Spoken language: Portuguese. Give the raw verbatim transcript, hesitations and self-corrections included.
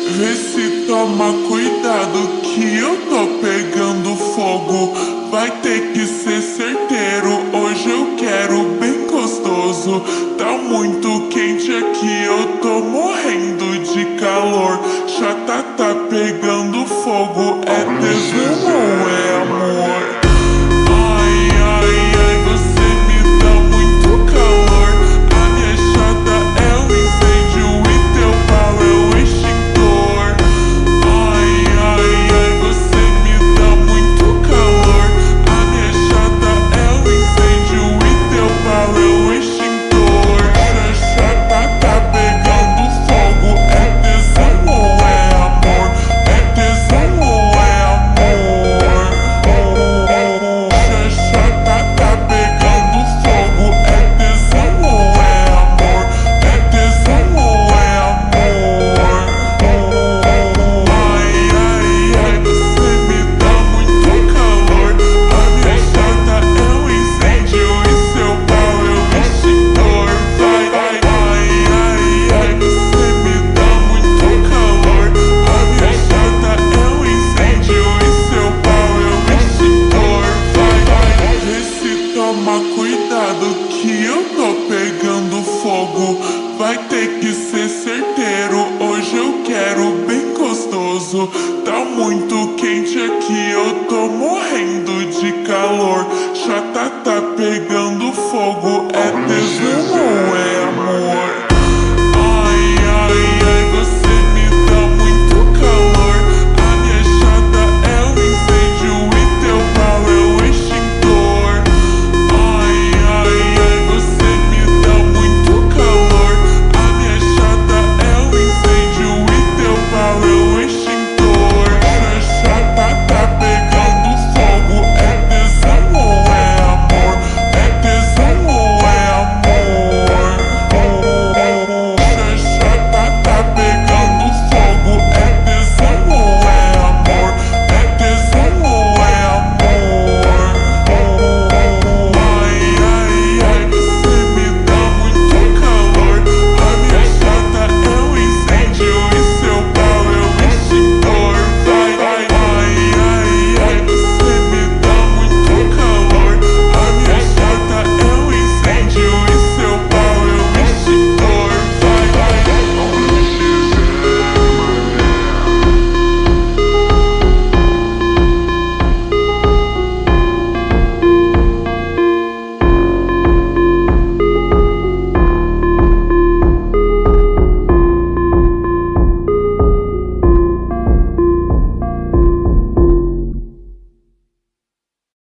Vê se toma cuidado que eu tô pegando fogo. Vai ter que ser certeiro, hoje eu quero bem gostoso. Tá muito quente aqui, eu tô morrendo de calor. Chata tá pegando fogo, é tesão ou é amor? Ai, ai, ai, você me dá muito calor. A minha chata é um incêndio e teu pau é o extintor. Ai, ai, ai, você me dá muito calor. A minha chata é um incêndio e teu pau é o extintor. A chata tá pegando fogo, é tesão ou é amor? É tesão ou é amor? A chata tá pegando fogo, é tesão ou é amor? É tesão ou é amor? Ai, ai, ai, você me dá muito calor. A minha chata é um incêndio e seu pau é o extintor. Vai, vai, ai, ai, ai, você me dá muito calor. A minha chata é um incêndio e seu pau é o extintor. Vai, vai, vê se toma cuidado que eu tô pegando fogo. Vai ter que ser certeiro, hoje eu quero bem gostoso. Tá muito quente aqui, eu tô morrendo de calor. Chata tá pegando